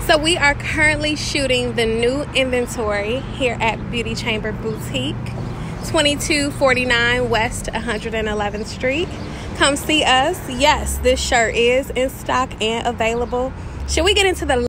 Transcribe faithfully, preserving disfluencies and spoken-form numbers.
So we are currently shooting the new inventory here at Beauty Chamber Boutique, twenty-two forty-nine West one hundred eleventh Street. Come see us. Yes, this shirt is in stock and available. Should we get into the